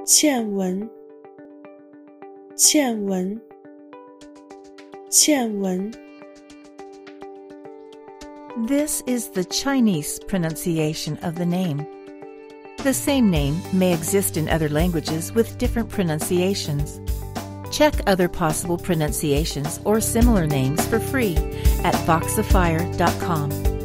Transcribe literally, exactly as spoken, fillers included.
谶文，谶文，谶文。 This is the Chinese pronunciation of the name. The same name may exist in other languages with different pronunciations. Check other possible pronunciations or similar names for free at voxifier dot com.